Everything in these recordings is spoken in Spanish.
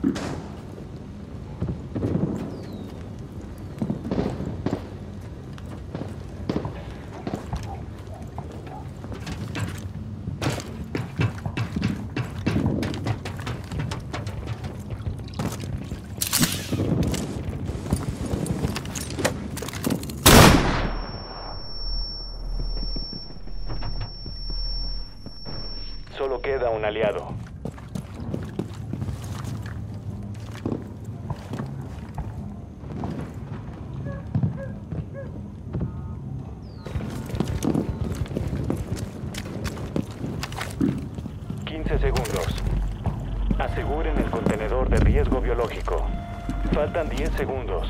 Solo queda un aliado. Segundos. Aseguren el contenedor de riesgo biológico. Faltan 10 segundos.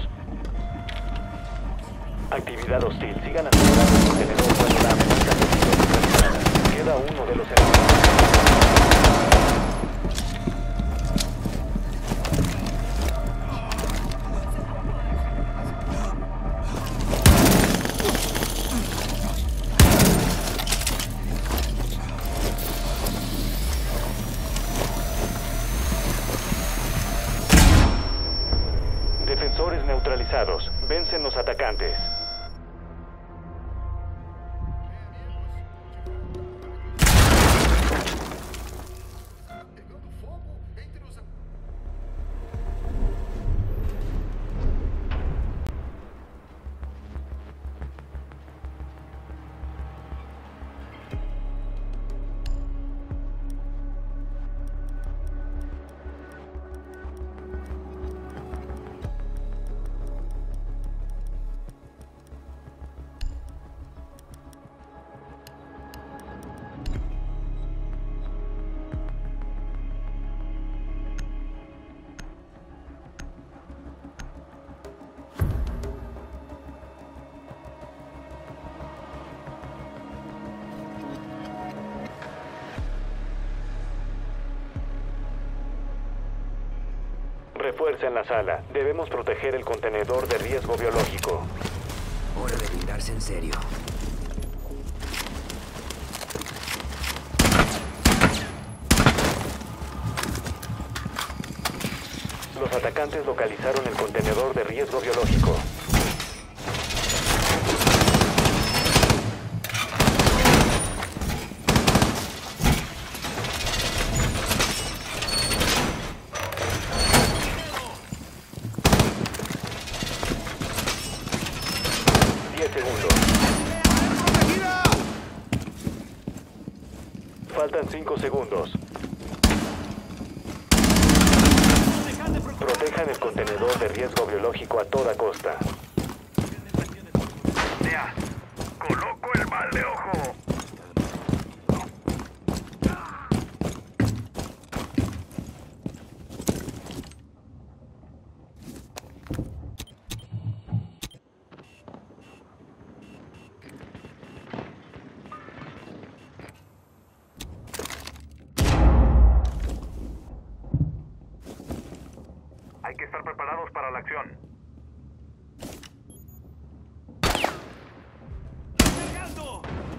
Actividad hostil. Sigan asegurando el contenedor cuando la amenaza sea neutralizada. Queda uno de los enemigos. Defensores neutralizados. Vencen los atacantes. Refuerza en la sala. Debemos proteger el contenedor de riesgo biológico. Hora de brindarse en serio. Los atacantes localizaron el contenedor de riesgo biológico. Faltan 5 segundos. Protejan el contenedor de riesgo biológico a toda costa. Ya. Coloco el mal de ojo. Hay que estar preparados para la acción. ¡Cargando!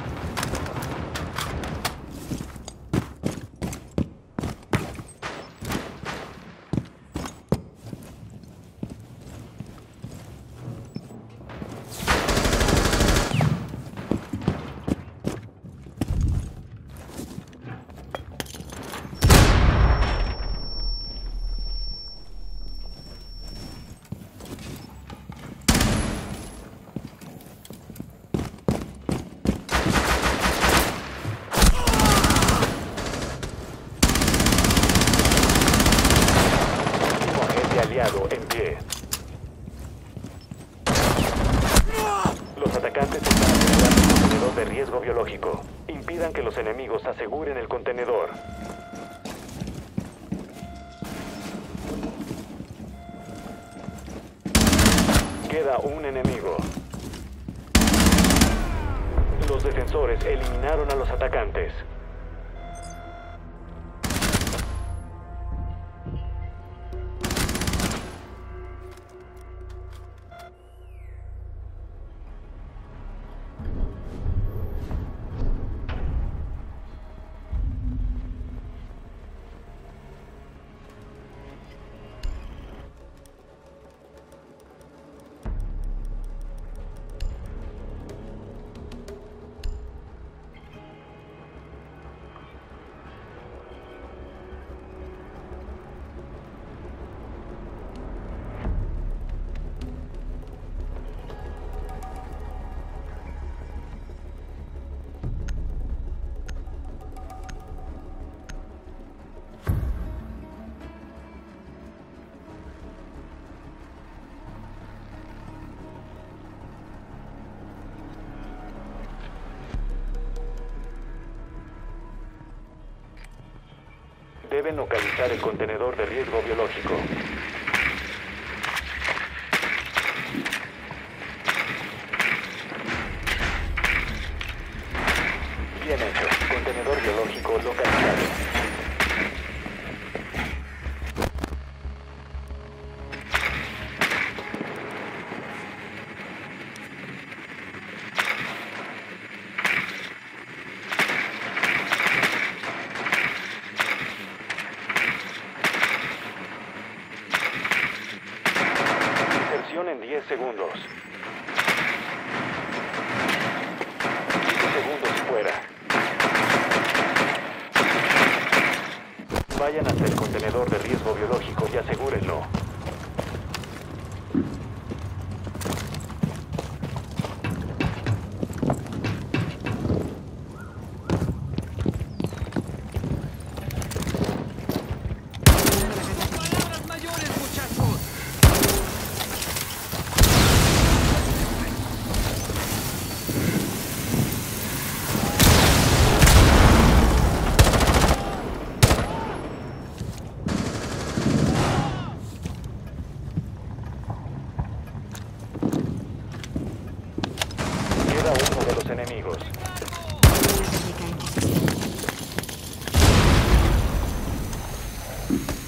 Aliado en pie. Los atacantes están asegurando el contenedor de riesgo biológico. Impidan que los enemigos aseguren el contenedor. Queda un enemigo. Los defensores eliminaron a los atacantes. Deben localizar el contenedor de riesgo biológico. Bien hecho. Contenedor biológico localizado. Inserción en 10 segundos. 5 segundos fuera. Vayan hasta el contenedor de riesgo biológico y asegúrenlo. ¡Palabras mayores, muchachos! Queda uno de los enemigos. La réplica en posición.